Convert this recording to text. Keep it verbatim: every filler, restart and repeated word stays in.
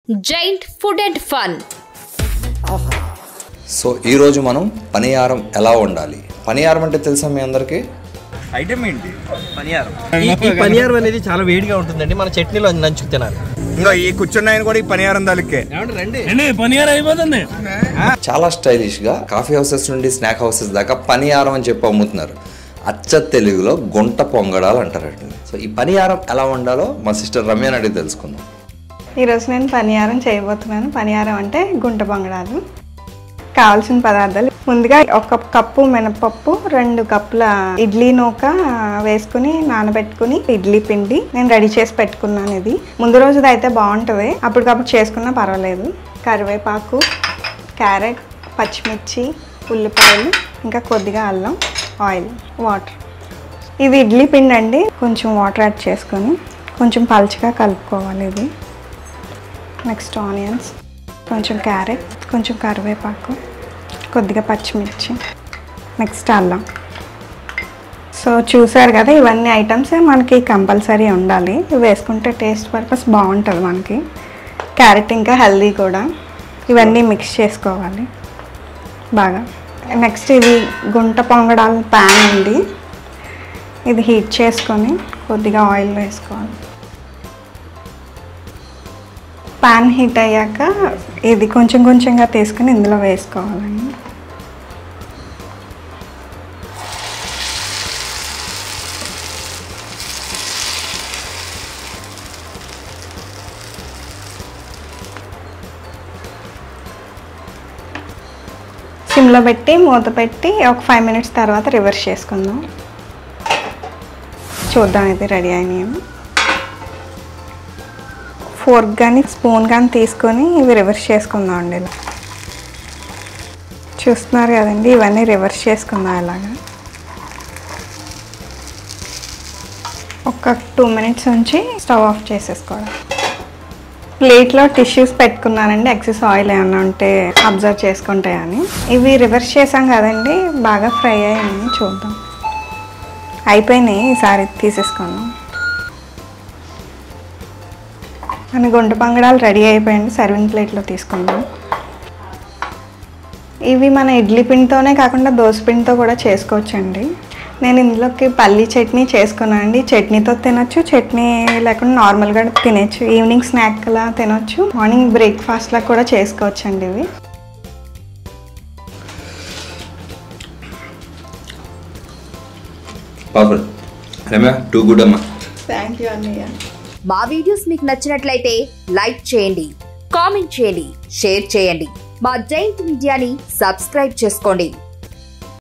Giant Food and Fun. So ఈ రోజు మనం పనియారం ఎలా వండాలి. పనియారం అంటే తెలుసా మీ అందరికి? ఐటమ్ ఏంటి పనియారం? ఈ పనియారం అనేది చాలా వేడిగా ఉంటుందండి. మన చట్నీలో నంచు తినాలి. ఇంకా ఈ కూర్చున్నాయని కూడా ఈ పనియారం దాలికే పనియారం అయిపోతుంది. చాలా స్టైలిష్ గా కాఫీ హౌసెస్ నుండి స్నాక్ హౌసెస్ దాకా పనియారం అని చెప్పి అమ్ముతున్నారు. అచ్చ తెలుగులో గుంట పొంగడాలు అంటారండి. సో ఈ పనియారం ఎలా వండాలో మా సిస్టర్ రమ్య అడిగి తెలుసుకుందాం. ఈరోజు నేను పనియారం చేయబోతున్నాను. పనియారం అంటే గుంట పొంగడాలు. కావాల్సిన పదార్థాలు ముందుగా ఒక కప్పు మినపప్పు, రెండు కప్పుల ఇడ్లీ నూక వేసుకుని నానబెట్టుకుని ఇడ్లీ పిండి నేను రెడీ చేసి పెట్టుకున్నాను. ఇది ముందు రోజుది అయితే బాగుంటుంది, అప్పటికప్పుడు చేసుకున్నా పర్వాలేదు. కరివేపాకు, క్యారెట్, పచ్చిమిర్చి, ఉల్లిపాయలు, ఇంకా కొద్దిగా అల్లం, ఆయిల్, వాటర్. ఇది ఇడ్లీ పిండి అండి. కొంచెం వాటర్ యాడ్ చేసుకొని కొంచెం పలుచగా కలుపుకోవాలి. ఇది నెక్స్ట్ ఆనియన్స్, కొంచెం క్యారెట్, కొంచెం కరివేపాకు, కొద్దిగా పచ్చిమిర్చి, నెక్స్ట్ అల్లం. సో చూసారు కదా, ఇవన్నీ ఐటమ్స్ మనకి కంపల్సరీ ఉండాలి. ఇవి వేసుకుంటే టేస్ట్ పర్పస్ బాగుంటుంది మనకి. క్యారెట్ ఇంకా హెల్దీ కూడా. ఇవన్నీ మిక్స్ చేసుకోవాలి బాగా. నెక్స్ట్ ఇది గుంట పొంగడాల ప్యాన్ ఉంది. ఇది హీట్ చేసుకొని కొద్దిగా ఆయిల్ వేసుకోవాలి. ప్యాన్ హీట్ అయ్యాక ఇది కొంచెం కొంచెంగా తీసుకుని ఇందులో వేసుకోవాలండి. సిమ్లో పెట్టి మూత పెట్టి ఒక ఫైవ్ మినిట్స్ తర్వాత రివర్స్ చేసుకుందాం. చూద్దాం ఇది రెడీ అయినాయేమో. ఫోర్క్ కానీ స్పూన్ కానీ తీసుకొని ఇవి రివర్స్ చేసుకుందాం అండి. ఇలా చూస్తున్నారు కదండి, ఇవన్నీ రివర్స్ చేసుకుందాం ఇలాగా. ఒక టూ మినిట్స్ ఉంచి స్టవ్ ఆఫ్ చేసేసుకోవడం. ప్లేట్లో టిష్యూస్ పెట్టుకున్నానండి, ఎక్సెస్ ఆయిల్ ఏమన్నా ఉంటే అబ్జర్వ్ చేసుకుంటాయని. ఇవి రివర్స్ చేసాం కదండి, బాగా ఫ్రై అయ్యాయి. చూద్దాం, అయిపోయినాయి. ఈసారి తీసేసుకున్నాం. మన గుంట పొంగడాలు రెడీ అయిపోయింది. సర్వింగ్ ప్లేట్లో తీసుకుందాం. ఇవి మన ఇడ్లీ పిండితోనే కాకుండా దోశ పిండితో కూడా చేసుకోవచ్చండి. నేను ఇందులోకి పల్లీ చట్నీ చేసుకున్నాను అండి. చట్నీతో తినొచ్చు, చట్నీ లేకుండా నార్మల్గా తినచ్చు. ఈవినింగ్ స్నాక్లా తినొచ్చు, మార్నింగ్ బ్రేక్ఫాస్ట్లా కూడా చేసుకోవచ్చు అండి. ఇవి టూ గుడ్ అమ్మా. థ్యాంక్ యూ అన్నయ్య. మా వీడియోస్ మీకు నచ్చినట్లయితే లైక్ చేయండి, కామెంట్ చేయండి, షేర్ చేయండి. మా జైంట్ మీడియాని సబ్స్క్రైబ్ చేసుకోండి.